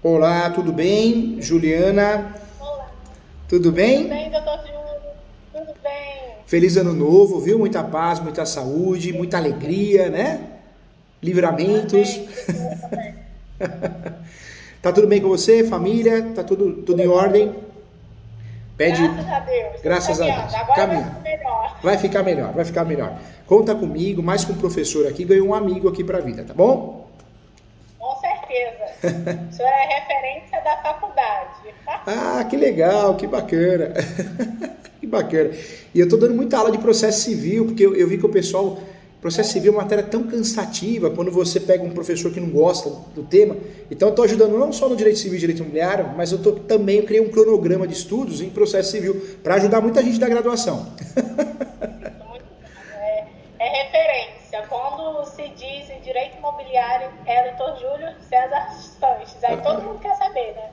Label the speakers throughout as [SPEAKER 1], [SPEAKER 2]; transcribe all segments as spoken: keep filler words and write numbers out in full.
[SPEAKER 1] Olá, tudo bem? Juliana,
[SPEAKER 2] Olá,
[SPEAKER 1] tudo
[SPEAKER 2] tudo
[SPEAKER 1] bem?
[SPEAKER 2] bem, doutor Júlio? Tudo bem?
[SPEAKER 1] Feliz ano novo, viu? Muita paz, muita saúde, muita alegria, né? Livramentos.
[SPEAKER 2] Amém. Para o senhor também.
[SPEAKER 1] Tá tudo bem com você, família? Tá tudo, tudo em ordem? Pede
[SPEAKER 2] Graças a Deus, estamos
[SPEAKER 1] graças a
[SPEAKER 2] caminhando.
[SPEAKER 1] Deus.
[SPEAKER 2] Agora vai
[SPEAKER 1] Caminha.
[SPEAKER 2] ficar melhor.
[SPEAKER 1] Vai ficar melhor, vai ficar melhor. Conta comigo, mais com um professor aqui, ganhou um amigo aqui pra vida, tá bom?
[SPEAKER 2] Com certeza. O senhor é referência da faculdade.
[SPEAKER 1] Ah, que legal, que bacana. Que bacana. E eu tô dando muita aula de processo civil, porque eu, eu vi que o pessoal, processo civil é uma matéria tão cansativa, quando você pega um professor que não gosta do tema. Então eu tô ajudando não só no direito civil e direito imobiliário, mas eu tô também, eu criei um cronograma de estudos em processo civil, para ajudar muita gente da graduação.
[SPEAKER 2] Muito bom. É, é referência. Quando se diz em direito imobiliário, é doutor Júlio César Sanches. Aí todo mundo quer saber, né?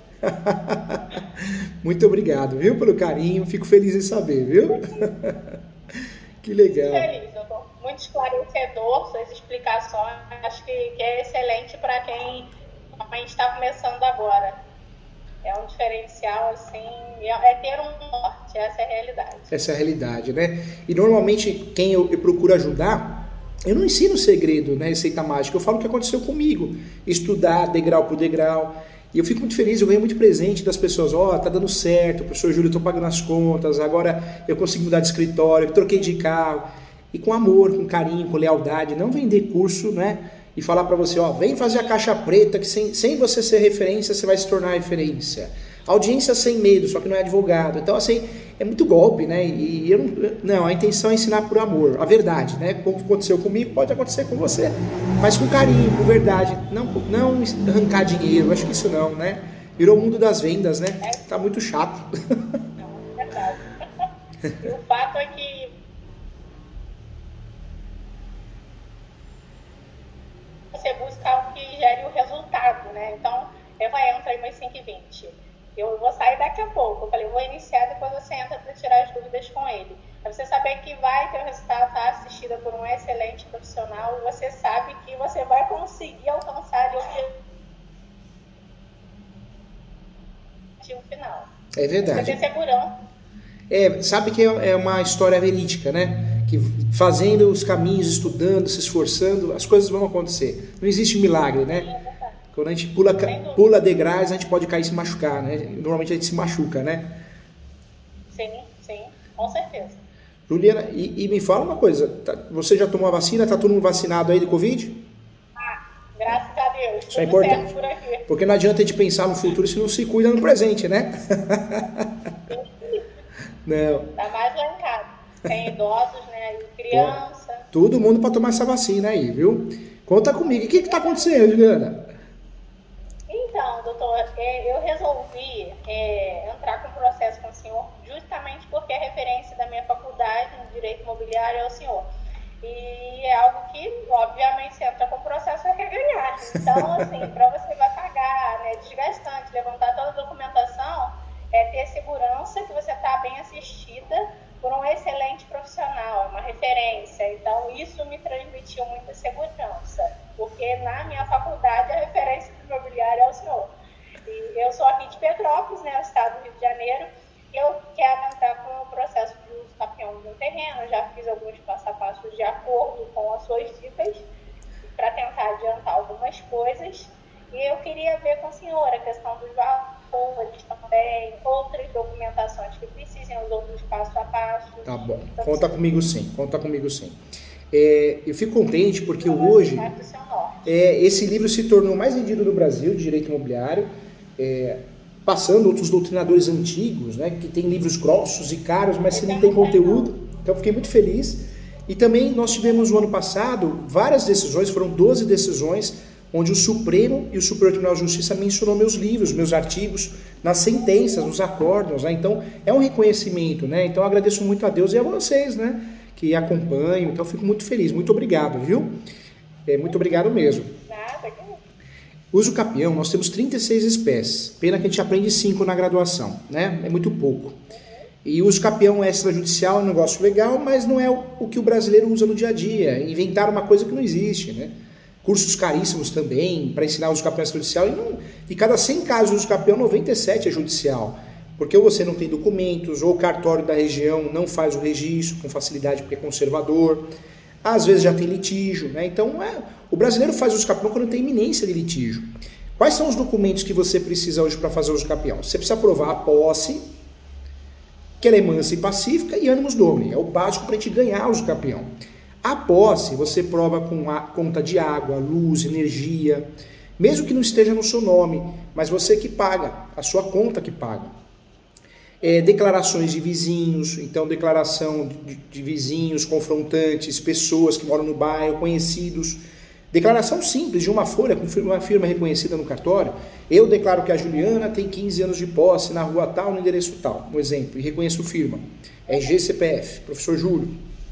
[SPEAKER 1] Muito obrigado, viu, pelo carinho, fico feliz em saber, viu? Que legal.
[SPEAKER 2] Feliz, doutor. Muito esclarecedor suas explicações. Acho que, que é excelente para quem está começando agora. É um diferencial, assim, é é ter um norte, essa é a realidade.
[SPEAKER 1] Essa é a realidade, né? E normalmente quem eu, eu procuro ajudar, eu não ensino segredo, né, receita mágica, eu falo o que aconteceu comigo, estudar degrau por degrau. E eu fico muito feliz, eu ganho muito presente das pessoas, ó, oh, tá dando certo, o professor Júlio, eu tô pagando as contas, agora eu consigo mudar de escritório, eu troquei de carro. E com amor, com carinho, com lealdade, não vender curso, né? E falar para você, ó, vem fazer a caixa preta, que sem, sem você ser referência, você vai se tornar referência. Audiência sem medo, só que não é advogado. Então, assim, é muito golpe, né? E eu não, não, a intenção é ensinar por amor, a verdade, né? Como aconteceu comigo, pode acontecer com você, mas com carinho, com verdade. Não, não arrancar dinheiro, acho que isso não, né? Virou o mundo das vendas, né? Tá muito chato.
[SPEAKER 2] Não, é verdade. E o fato é que você busca algo que gere o resultado, né? Então, eu vou entrar aí umas cinco e vinte. Eu vou sair daqui a pouco. Eu falei, eu vou iniciar, depois você entra para tirar as dúvidas com ele. Para você saber que vai ter o resultado, tá assistida por um excelente profissional, e você sabe que você vai conseguir alcançar o objetivo final.
[SPEAKER 1] É
[SPEAKER 2] Você
[SPEAKER 1] verdade.
[SPEAKER 2] tem segurança.
[SPEAKER 1] É, sabe que é é uma história verídica, né? Que fazendo os caminhos, estudando, se esforçando, as coisas vão acontecer. Não existe milagre, né? Quando a gente pula, pula degraus, a gente pode cair e se machucar, né? Normalmente a gente se machuca, né?
[SPEAKER 2] Sim, sim, com certeza.
[SPEAKER 1] Juliana, e, e me fala uma coisa, tá- você já tomou a vacina? Tá todo mundo vacinado aí de Covid?
[SPEAKER 2] Ah, graças a Deus,
[SPEAKER 1] Isso é
[SPEAKER 2] tudo certo
[SPEAKER 1] importante.
[SPEAKER 2] por aqui.
[SPEAKER 1] Porque não adianta a gente pensar no futuro se não se cuida no presente, né? Não.
[SPEAKER 2] Ainda mais lá em casa. Tem idosos, né? E criança.
[SPEAKER 1] Todo mundo para tomar essa vacina aí, viu? Conta comigo. O que que tá acontecendo, Juliana?
[SPEAKER 2] Então, doutor, é, eu resolvi é, entrar com o processo com o senhor justamente porque a referência da minha faculdade em Direito Imobiliário é o senhor. E é algo que, obviamente, você entra com o processo, você quer ganhar. Então, assim, para você vai pagar, né, desgastante, levantar toda a documentação, é ter segurança que você está bem assistida por um excelente profissional, uma referência. Então, isso me transmitiu muita segurança, porque na minha faculdade a referência do imobiliário é o senhor. E eu sou aqui de Petrópolis, né, estado do Rio de Janeiro. Eu quero entrar com o processo de uso campeão do terreno, eu já fiz alguns passo a passo de acordo com as suas dicas, para tentar adiantar algumas coisas. E eu queria ver com a senhora a questão dos valores também, outras documentações que precisem, os outros passo a passo.
[SPEAKER 1] Tá bom.
[SPEAKER 2] Então,
[SPEAKER 1] Conta comigo sim. Conta comigo sim. É, eu fico contente porque hoje
[SPEAKER 2] vai pro seu norte.
[SPEAKER 1] é, esse livro se tornou o mais vendido no Brasil de direito imobiliário, é, passando outros doutrinadores antigos, né, que tem livros grossos e caros, mas que não tem conteúdo. Então eu fiquei muito feliz. E também nós tivemos no ano passado várias decisões, foram doze decisões, onde o Supremo e o Superior Tribunal de Justiça mencionou meus livros, meus artigos, nas sentenças, nos acórdãos, né? Então é um reconhecimento, né? Então eu agradeço muito a Deus e a vocês, né, que acompanham. Então eu fico muito feliz, muito obrigado, viu? É, muito obrigado mesmo.
[SPEAKER 2] Nada, que
[SPEAKER 1] Uso capião, nós temos trinta e seis espécies. Pena que a gente aprende cinco na graduação, né? É muito pouco. E uso capião extrajudicial é um negócio legal, mas não é o, o que o brasileiro usa no dia a dia. Inventaram uma coisa que não existe, né? cursos caríssimos também para ensinar uso capião judicial. E não, de cada cem casos de uso capião, noventa e sete é judicial. Porque ou você não tem documentos, ou o cartório da região não faz o registro com facilidade porque é conservador. Às vezes já tem litígio, né? Então, é, o brasileiro faz uso capião quando tem iminência de litígio. Quais são os documentos que você precisa hoje para fazer uso capião? Você precisa provar a posse, que ela é mansa e pacífica, e animus domini. É o básico para a gente ganhar uso capião. A posse, você prova com a conta de água, luz, energia, mesmo que não esteja no seu nome, mas você que paga, a sua conta que paga. É, declarações de vizinhos, então declaração de, de vizinhos, confrontantes, pessoas que moram no bairro, conhecidos. Declaração simples de uma folha com uma firma reconhecida no cartório. Eu declaro que a Juliana tem quinze anos de posse na rua tal, no endereço tal, um exemplo, e reconheço firma. R G C P F, professor Júlio.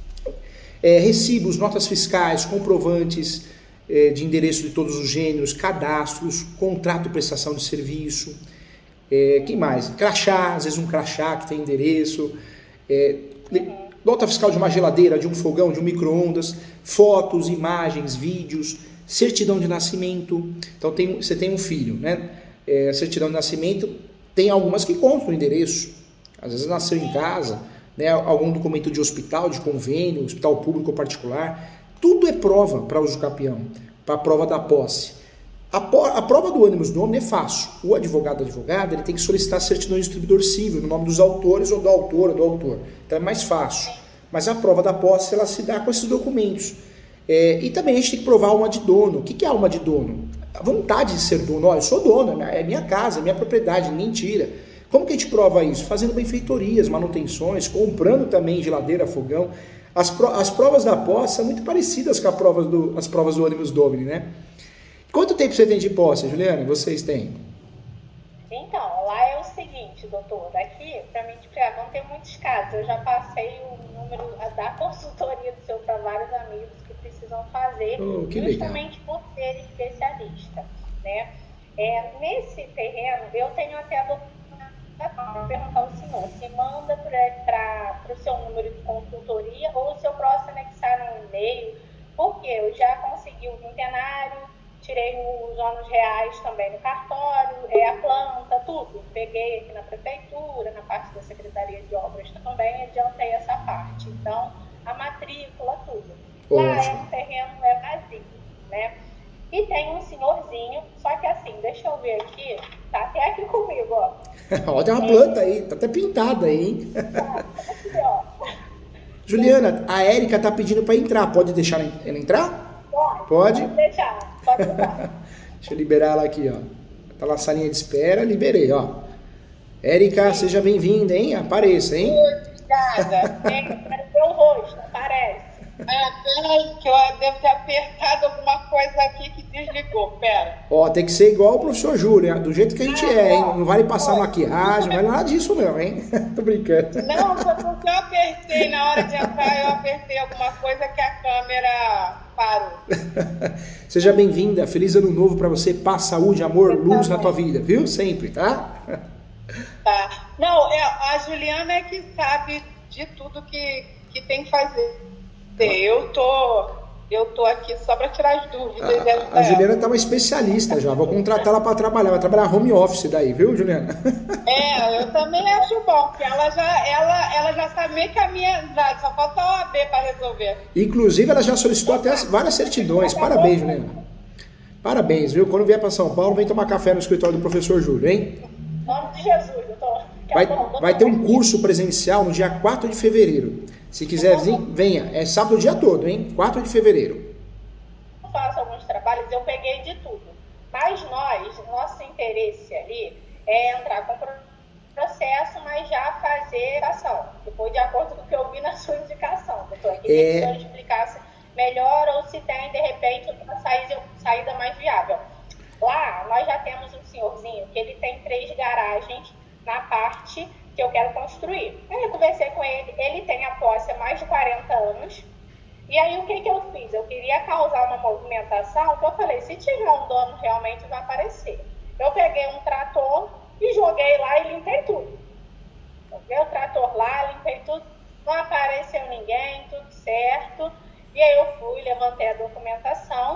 [SPEAKER 1] É, recibos, notas fiscais, comprovantes é, de endereço de todos os gêneros, cadastros, contrato de prestação de serviço. É, quem mais? Crachá, às vezes um crachá que tem endereço, é, nota fiscal de uma geladeira, de um fogão, de um micro-ondas, fotos, imagens, vídeos, certidão de nascimento. Então tem, você tem um filho, né? É, certidão de nascimento, tem algumas que constam o endereço, às vezes nasceu em casa, né? Algum documento de hospital, de convênio, hospital público ou particular. Tudo é prova para uso capião, para a prova da posse. A, a prova do animus domini é fácil. O advogado, advogada, ele tem que solicitar certidão de distribuidor civil no nome dos autores ou do autor ou do autor. Então é mais fácil. Mas a prova da posse, ela se dá com esses documentos. É, e também a gente tem que provar alma de dono. O que, que é alma de dono? A vontade de ser dono. Olha, eu sou dono, é minha casa, é minha propriedade, ninguém tira. Como que a gente prova isso? Fazendo benfeitorias, manutenções, comprando também geladeira, fogão. As, pro, as provas da posse são muito parecidas com a prova do, as provas do animus domini, né? Quanto tempo você tem de posse, Juliana? Vocês têm?
[SPEAKER 2] Então, lá é o seguinte, doutor, daqui, para mim, vão ter muitos casos. Eu já passei o número da consultoria do seu para vários amigos que precisam fazer,
[SPEAKER 1] oh, que
[SPEAKER 2] justamente
[SPEAKER 1] legal.
[SPEAKER 2] por ser especialista, né? É, nesse terreno, eu tenho até a documentação. Vou perguntar ao senhor, se manda para o seu número de consultoria ou se eu posso anexar um e-mail, porque eu já consegui o vintenário, tirei os ônus reais também no cartório, é a planta, tudo. Peguei aqui na prefeitura, na parte da Secretaria de Obras também, adiantei essa parte. Então, a matrícula, tudo. Lá é um terreno, é vazio, né? E tem um senhorzinho, só que assim, deixa eu ver aqui, tá até aqui comigo, ó.
[SPEAKER 1] Ó, tem uma planta aí, tá até pintada aí, hein?
[SPEAKER 2] Tá, aqui, ó.
[SPEAKER 1] Juliana, a Érica tá pedindo para entrar, pode deixar ela entrar?
[SPEAKER 2] Pode.
[SPEAKER 1] Pode?
[SPEAKER 2] Pode deixar. Pode deixar.
[SPEAKER 1] Deixa eu liberar ela aqui, ó. Tá na salinha de espera, liberei, ó. Érica, seja bem-vinda, hein? Apareça, hein?
[SPEAKER 2] Obrigada. Apareceu o rosto, aparece.
[SPEAKER 3] Ah, peraí, que eu devo ter apertado alguma coisa aqui que desligou, pera.
[SPEAKER 1] Ó, tem que ser igual o professor Júlio, do jeito que a gente ah, é, hein? Não vale passar maquiagem, não vale nada disso não, hein? Tô brincando.
[SPEAKER 3] Não, foi porque eu apertei, na hora de entrar eu apertei alguma coisa que a câmera parou.
[SPEAKER 1] Seja bem-vinda, feliz ano novo pra você, paz, saúde, amor, luz na tua vida, viu? Sempre, tá?
[SPEAKER 3] Tá. Não, é, a Juliana é que sabe de tudo que, que tem que fazer. Eu tô, eu tô aqui só para tirar as dúvidas.
[SPEAKER 1] A, a Juliana tá uma especialista já, vou contratar ela para trabalhar, vai trabalhar home office daí, viu, Juliana?
[SPEAKER 3] É, eu também acho bom, porque ela já, ela, ela já sabe meio que a minha idade, só falta a O A B para resolver.
[SPEAKER 1] Inclusive, ela já solicitou até várias certidões, parabéns, Juliana. Parabéns, viu? Quando vier para São Paulo, vem tomar café no escritório do professor Júlio, hein?
[SPEAKER 2] Em nome de Jesus, doutor.
[SPEAKER 1] Vai, vai ter um curso presencial no dia quatro de fevereiro. Se quiser vir, venha. É sábado o dia todo, hein? quatro de fevereiro.
[SPEAKER 2] Eu faço alguns trabalhos, eu peguei de tudo. Mas nós, nosso interesse ali é entrar com processo, mas já fazer ação. Depois, de acordo com o que eu vi na sua indicação, doutor. Eu queria que o senhor explicasse melhor ou se tem, de repente, uma saída, saída mais viável. Lá, nós já temos um senhorzinho que ele tem três garagens na parte que eu quero construir. Aí eu conversei com ele, ele tem a posse há mais de quarenta anos, e aí o que que eu fiz? Eu queria causar uma movimentação, que eu falei, se tiver um dono realmente vai aparecer. Eu peguei um trator e joguei lá e limpei tudo. Joguei o trator lá, limpei tudo, não apareceu ninguém, tudo certo, e aí eu fui, levantei a documentação,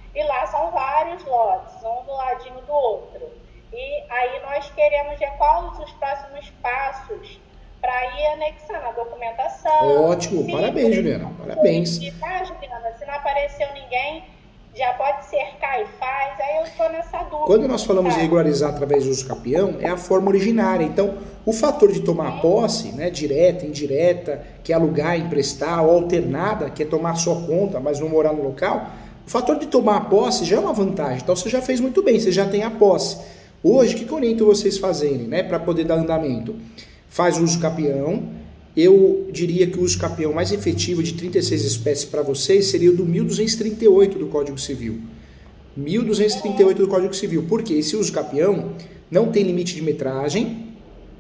[SPEAKER 2] E lá são vários lotes, um do ladinho do outro. E aí nós queremos ver quais os próximos passos para ir anexando a documentação.
[SPEAKER 1] Ótimo,
[SPEAKER 2] se,
[SPEAKER 1] parabéns, Juliana, parabéns.
[SPEAKER 2] E tá, Juliana, se não apareceu ninguém, já pode cercar e faz, aí eu estou nessa dúvida.
[SPEAKER 1] Quando nós falamos
[SPEAKER 2] tá?
[SPEAKER 1] em regularizar através do uso capião, é a forma originária. Então, o fator de tomar posse, né, direta, indireta, que é alugar, emprestar, ou alternada, que é tomar sua conta, mas não morar no local, o fator de tomar a posse já é uma vantagem. Então, você já fez muito bem, você já tem a posse. Hoje, o que eu oriento vocês fazerem, né, para poder dar andamento? Faz o uso capião. Eu diria que o uso capião mais efetivo de trinta e seis espécies para vocês seria o do mil duzentos e trinta e oito do Código Civil. mil duzentos e trinta e oito do Código Civil. Por quê? Esse uso capião não tem limite de metragem,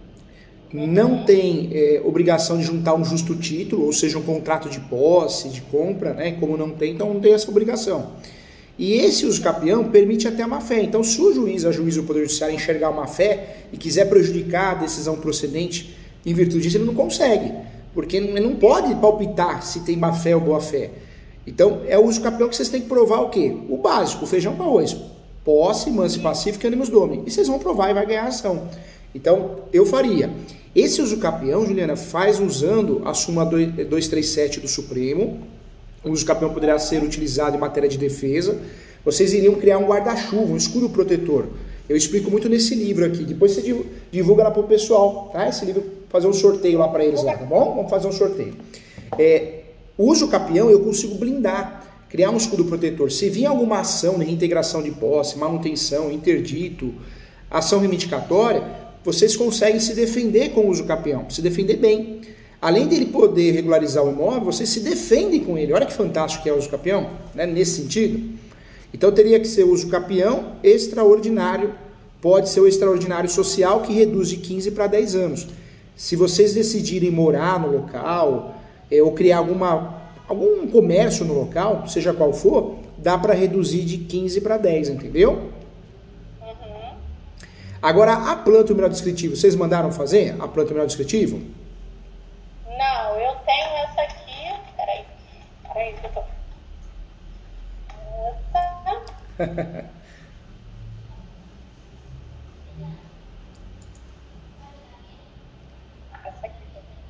[SPEAKER 1] não tem é, obrigação de juntar um justo título, ou seja, um contrato de posse, de compra, né? Como não tem, então não tem essa obrigação. E esse uso capião permite até a má-fé. Então, se o juiz, a juíza ou o Poder Judiciário enxergar uma má-fé e quiser prejudicar a decisão procedente em virtude disso, ele não consegue, porque ele não pode palpitar se tem má-fé ou boa-fé. Então, é o uso capião que vocês têm que provar o quê? O básico, o feijão com arroz. Posse, mansi pacífico e animus domini. E vocês vão provar e vai ganhar a ação. Então, eu faria. Esse uso capião, Juliana, faz usando a súmula duzentos e trinta e sete do Supremo. O uso capião poderá ser utilizado em matéria de defesa. Vocês iriam criar um guarda-chuva, um escudo protetor. Eu explico muito nesse livro aqui. Depois você divulga lá para o pessoal, tá? Esse livro, fazer um sorteio lá para eles lá, tá bom? Vamos fazer um sorteio. É, o uso capião eu consigo blindar, criar um escudo protetor. Se vir alguma ação de reintegração de posse, manutenção, interdito, ação reivindicatória, vocês conseguem se defender com o uso capião, se defender bem. Além dele poder regularizar o imóvel, vocês se defendem com ele. Olha que fantástico que é o uso capião, né? Nesse sentido. Então teria que ser o uso capião extraordinário, pode ser o extraordinário social, que reduz de quinze para dez anos. Se vocês decidirem morar no local, é, ou criar alguma, algum comércio no local, seja qual for, dá para reduzir de quinze para dez, entendeu?
[SPEAKER 2] Uhum.
[SPEAKER 1] Agora, a planta e o mineral descritivo, vocês mandaram fazer a planta e o mineral descritivo?
[SPEAKER 2] Não, eu tenho essa aqui. Peraí. Peraí, que eu tô. Essa. Essa aqui.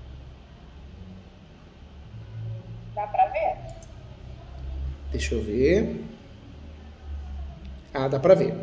[SPEAKER 2] Dá pra ver?
[SPEAKER 1] Deixa eu ver. Ah, dá pra ver.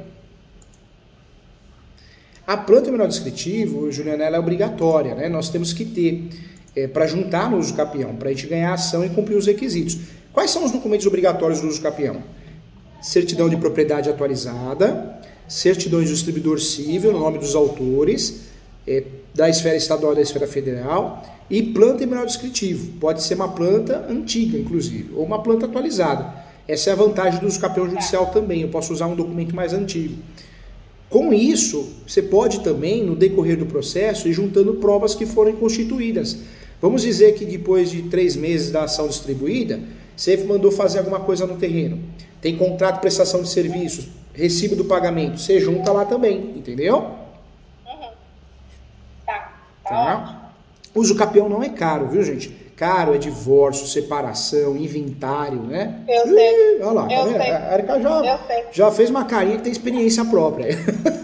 [SPEAKER 1] A planta e o mineral descritivo, Juliana, ela é obrigatória, né? Nós temos que ter é, para juntar no uso capião, para a gente ganhar a ação e cumprir os requisitos. Quais são os documentos obrigatórios do uso capião? Certidão de propriedade atualizada, certidões do distribuidor civil, no nome dos autores, é, da esfera estadual e da esfera federal, e planta e mineral descritivo. Pode ser uma planta antiga, inclusive, ou uma planta atualizada. Essa é a vantagem do uso capião judicial também. Eu posso usar um documento mais antigo. Com isso, você pode também, no decorrer do processo, ir juntando provas que forem constituídas. Vamos dizer que depois de três meses da ação distribuída, você mandou fazer alguma coisa no terreno. Tem contrato de prestação de serviços, recibo do pagamento, você junta lá também, entendeu?
[SPEAKER 2] Uhum. Tá, tá,
[SPEAKER 1] Tá?
[SPEAKER 2] ótimo.
[SPEAKER 1] Uso capião não é caro, viu, gente? Caro é divórcio, separação, inventário, né?
[SPEAKER 3] Eu sei.
[SPEAKER 1] Ih, olha lá, tá
[SPEAKER 3] Eu
[SPEAKER 1] vendo?
[SPEAKER 3] sei.
[SPEAKER 1] A Erika já,
[SPEAKER 3] Eu sei.
[SPEAKER 1] já fez uma carinha que tem experiência própria.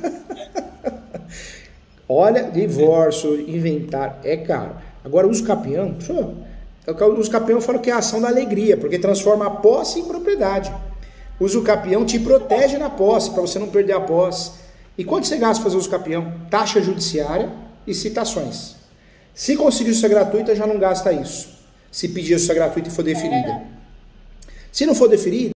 [SPEAKER 1] Olha, divórcio, inventário, é caro. Agora, uso capião, o uso capião eu falo que é a ação da alegria, porque transforma a posse em propriedade. O uso capião te protege na posse, para você não perder a posse. E quanto você gasta para fazer uso capião? Taxa judiciária e citações. Se conseguir justiça gratuita, já não gasta isso. Se pedir justiça gratuita e for deferida. Se não for deferida,